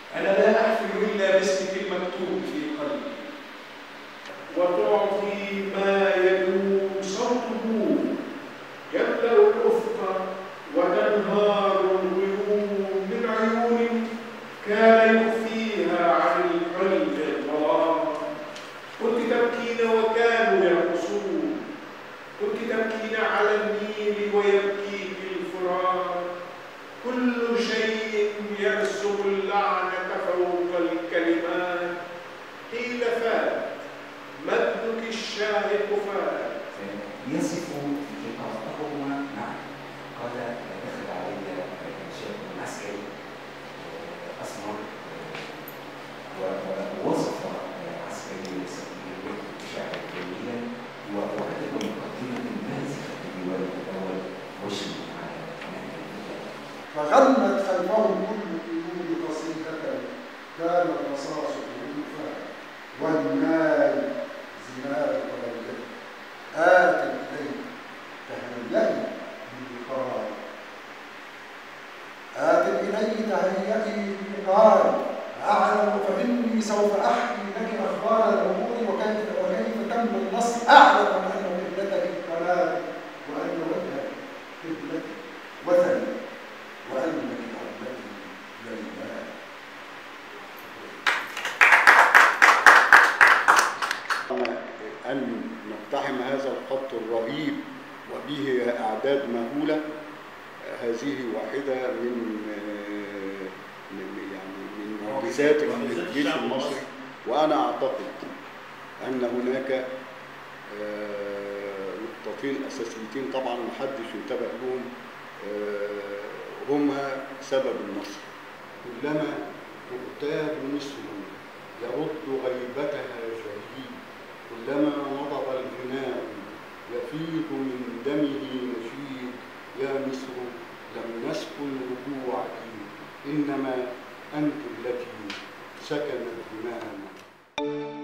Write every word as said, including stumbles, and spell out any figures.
أنا لا أحفل إلا باسمك المكتوب في قلبي، وتعطي ما يدوم صوته يملأ الأفق وتنهار الغيوم من عيون كان يخفيها عن القلب الظلام. كنت تبكين وكانوا يرقصون، كنت تبكين على النيل ويبكيك الفرات. كل شيء يرسم اللعنة فوق الكلمات. قيل فات مدك الشاهق فات. يصف في قراءتهما معا. قال دخل علي شاب عسكري اسمر ووصف عسكري شعرا جميلا وكتب مقدمه بازخه لديوانه الاول وشم على فغنت خلفهم كل قيود قصيدة كان الرصاص ألوفا والنار زناد وليلة. آت إليك تهيئي بلقائي، آت إليك تهيئي بلقائي. أعلم فإني سوف أحكي لك أخبار الأمور وكيف وكيف تم النصر. أعلم أن قبلتك القناة وأن وجهك قبلتي وثني وأنك قبلتي للمال. أن نقتحم هذا الخط الرهيب وبه أعداد مهولة، هذه واحدة من من يعني من معجزات الجيش المصري. وأنا أعتقد أن هناك نقطتين أساسيتين طبعا محدش ينتبه لهم هما سبب النصر. كلما تغتاب مصر يرد غيبتها شهيد، كلما نضب الغناء يفيض من دمه نشيد. يا مصر لم نسكن رجوعك إنما أنت التي سكنت دماءنا.